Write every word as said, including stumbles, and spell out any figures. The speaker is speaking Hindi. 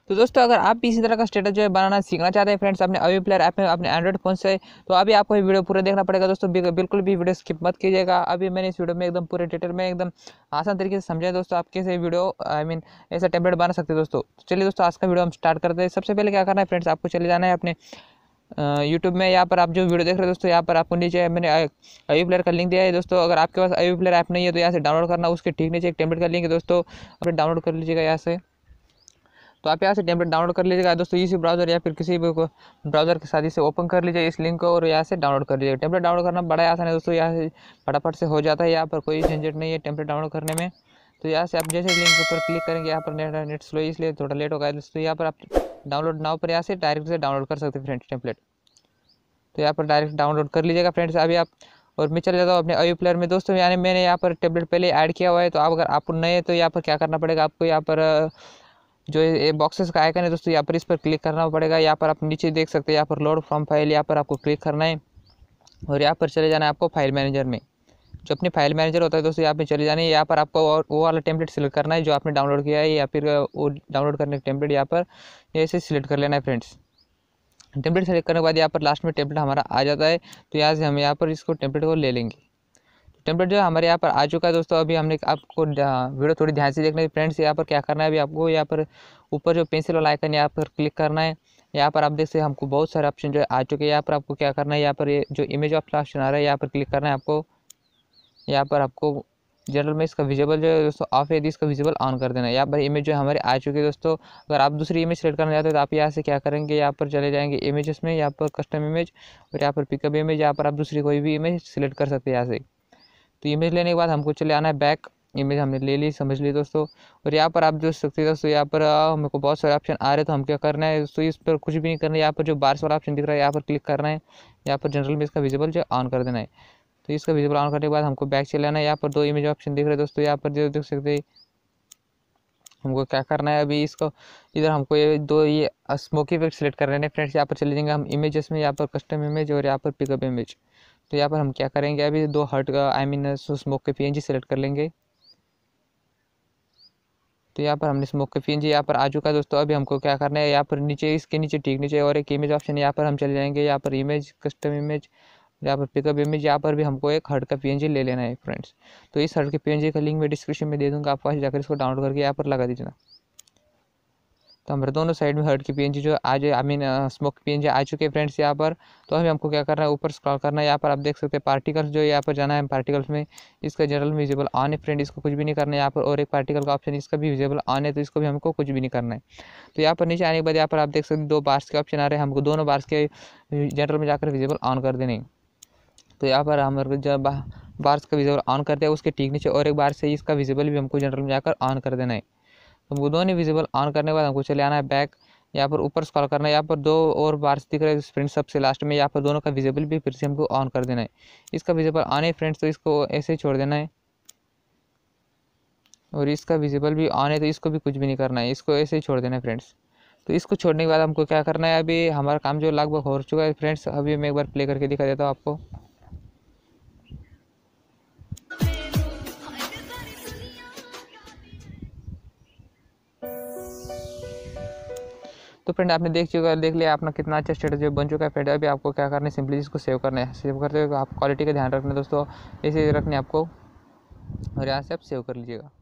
तो दोस्तों अगर आप भी इसी तरह का स्टेटस जो है बनाना सीखना चाहते हैं फ्रेंड्स अपने अवी प्लेयर ऐप में अपने एंड्रॉइड फोन से, तो अभी आपको ये वीडियो पूरा देखना पड़ेगा दोस्तों। बिल्कुल भी वीडियो स्किप मत कीजिएगा। अभी मैंने इस वीडियो में एकदम पूरे डिटेल में एकदम आसान तरीके से समझाया दोस्तों आप कैसे वीडियो आई मीन ऐसा टेम्पलेट बना सकते हैं दोस्तों। चलिए दोस्तों आज का वीडियो हम स्टार्ट करते हैं। सबसे पहले क्या करना है फ्रेंड्स, आपको चले जाना है अपने यूट्यूब में। यहाँ पर आप जो वीडियो देख रहे हैं दोस्तों, यहाँ पर आपको नीचे मैंने अवी प्लेयर का लिंक दिया है दोस्तों। अगर आपके पास अवी प्लेयर ऐप नहीं है तो यहाँ से डाउनलोड करना, उसके ठीक नीचे एक टेम्पलेट का लिंक है दोस्तों, आप डाउनलोड कर लीजिएगा यहाँ से। तो आप यहाँ से टेम्पलेट डाउनलोड कर लीजिएगा दोस्तों, इसी ब्राउजर या फिर किसी भी ब्राउजर के साथ इसे ओपन कर लीजिए इस लिंक को और यहाँ से डाउनलोड कर लीजिएगा। टेम्पलेट डाउनलोड करना बड़ा आसान है दोस्तों, यहाँ से फटाफट से हो जाता है, यहाँ पर कोई झंझट नहीं है टेम्पलेट डाउनलोड करने में। तो यहाँ से आप जैसे लिंक पर क्लिक करेंगे, यहाँ पर नेट नेट स्लो इसलिए थोड़ा लेट होगा दोस्तों। यहाँ पर आप डाउनलोड नाउ पर यहाँ से डायरेक्ट से डाउनलोड कर सकते हैं फ्रेंड्स टेम्पलेट। तो यहाँ पर डायरेक्ट डाउनलोड कर लीजिएगा फ्रेंड्स अभी आप। और मैं चले जाता हूँ अपने अवी प्लेयर में दोस्तों, यानी मैंने यहाँ पर टेम्पलेट पहले ऐड किया हुआ है। तो आप अगर आप नए तो यहाँ पर क्या करना पड़ेगा आपको, यहाँ पर जो ये बॉक्सेस का आइकन है दोस्तों, यहाँ पर इस पर क्लिक करना पड़ेगा। यहाँ पर आप नीचे देख सकते हैं, यहाँ पर लोड फ्रॉम फाइल, यहाँ पर आपको क्लिक करना है और यहाँ पर चले जाना है आपको फाइल मैनेजर में। जो अपनी फाइल मैनेजर होता है दोस्तों, यहाँ पे चले जाना है। यहाँ पर आपको और वो वाला टेम्पलेट सिलेक्ट करना है जो आपने डाउनलोड किया है, या फिर वो डाउनलोड करने का टेम्पलेट यहाँ पर ऐसे सिलेक्ट कर लेना है फ्रेंड्स। टेम्पलेट सेलेक्ट करने के बाद यहाँ पर लास्ट में टेम्पलेट हमारा आ जाता है। तो यहाँ से हम यहाँ पर इसको टेम्पलेट को ले लेंगे। टेम्पलेट जो है हमारे यहाँ पर आ चुका है दोस्तों। अभी हमने आपको वीडियो थोड़ी ध्यान से देखना है फ्रेंड्स। यहाँ पर क्या करना है, अभी आपको यहाँ पर ऊपर जो पेंसिल वाला आइकन यहाँ पर क्लिक करना है। यहाँ पर आप देख सकते हैं हमको बहुत सारे ऑप्शन जो है आ चुके हैं। यहाँ पर आपको क्या करना है, यहाँ पर ये जो इमेज ऑफ ऑप्शन आ रहा है यहाँ पर क्लिक करना है आपको। यहाँ पर आपको जनरल में इसका विजिबल जो है दोस्तों ऑफ है, इसका विजिबल ऑन कर देना है। यहाँ पर इमेज जो हमारे आ चुकी है दोस्तों। अगर आप दूसरी इमेज सेलेक्ट करना चाहते हो तो आप यहाँ से क्या करेंगे, यहाँ पर चले जाएंगे इमेजेस में, यहाँ पर कस्टम इमेज और यहाँ पर पिकअप इमेज। यहाँ पर आप दूसरी कोई भी इमेज सेलेक्ट कर सकते हैं यहाँ से। तो इमेज लेने के बाद हमको चले आना है बैक। इमेज हमने ले ली, समझ ली दोस्तों। और यहाँ पर आप देख सकते हैं दोस्तों, यहाँ पर मेरे को बहुत सारे ऑप्शन आ रहे, तो हम क्या करना है दोस्तों, इस पर कुछ भी नहीं करना है। यहाँ पर जो बार्स वाला ऑप्शन दिख रहा है यहाँ पर क्लिक करना है। यहाँ पर जनरल में इसका विजिबल जो ऑन कर देना है। तो इसका विजिबल ऑन करने के बाद हमको बैक चले आना है। यहाँ पर दो इमेज ऑप्शन दिख रहे हैं दोस्तों, यहाँ पर जो देख सकते हैं हमको क्या करना है, अभी इसको इधर हमको ये दो ये स्मोकी इफेक्ट सेलेक्ट कर रहे हैं फ्रेंड्स। यहाँ पर चले जाएंगे हम इमेजेस में, यहाँ पर कस्टम इमेज और यहाँ पर पिकअप इमेज। तो यहाँ पर हम क्या करेंगे, अभी दो हर्ट का आई मीन स्मोक के पीएनजी सेलेक्ट कर लेंगे। तो यहाँ पर हमने स्मोक के पीएनजी यहाँ पर आ चुका है दोस्तों। अभी हमको क्या करना है, यहाँ पर नीचे इसके नीचे ठीक नीचे और एक इमेज ऑप्शन, यहाँ पर हम चले जाएंगे। यहाँ पर इमेज कस्टम इमेज, यहाँ पर पिकअप इमेज, यहाँ पर भी हमको एक हर्ट का पीएनजी ले लेना है फ्रेंड्स। तो इस हर्ट के पीएनजी का लिंक मैं डिस्क्रिप्शन में दे दूँगा, आप वहाँ जाकर इसको डाउनलोड करके यहाँ पर लगा दीजिएगा। तो हमारे दोनों साइड में हर्ट की पीएनजी जो आज आई मीन स्मोक पीएनजी आ चुके हैं फ्रेंड्स यहाँ पर। तो अभी हमको क्या करना है, ऊपर स्क्रॉल करना है। यहाँ पर आप देख सकते हैं पार्टिकल्स जो यहाँ पर जाना है पार्टिकल्स में, इसका जनरल में विजिबल ऑन है फ्रेंड, इसको कुछ भी नहीं करना है। यहाँ पर और एक पार्टिकल का ऑप्शन, इसका भी विजिबल ऑन है, तो इसको भी हमको कुछ भी नहीं करना है। तो यहाँ पर नीचे आने के बाद यहाँ पर आप देख सकते हैं दो बार्स के ऑप्शन आ रहे हैं, हमको दोनों बार्स के जनरल में जाकर विजिबल ऑन कर देने। तो यहाँ पर हमारे जब बार्स का विजिबल ऑन कर दिया, उसके ठीक नीचे और एक बार से इसका विजिबल भी हमको जनरल में जाकर ऑन कर देना है। तो हमको दोनों विजिबल ऑन करने के बाद हमको चले आना है बैक। यहाँ पर ऊपर स्क्रॉल करना है, यहाँ पर दो और बार्स दिख रहे हैं फ्रेंड्स सबसे लास्ट में, यहाँ पर दोनों का विजिबल भी फिर से हमको ऑन कर देना है। इसका विजिबल ऑन है फ्रेंड्स, तो इसको ऐसे ही छोड़ देना है। और इसका विजिबल भी ऑन है, तो इसको भी कुछ भी नहीं करना है, इसको ऐसे ही छोड़ देना है फ्रेंड्स। तो इसको छोड़ने के बाद हमको क्या करना है, अभी हमारा काम जो लगभग हो चुका है फ्रेंड्स। अभी मैं एक बार प्ले करके दिखा देता हूँ आपको। तो फ्रेंड आपने देख चुका देख लिया अपना कितना अच्छा स्टेटस बन चुका है फ्रेंड। अभी आपको क्या करना है, सिंपली इसको सेव करना है। सेव करते हुए आप क्वालिटी का ध्यान रखना दोस्तों, ऐसे रखने आपको और यहाँ से आप सेव कर लीजिएगा।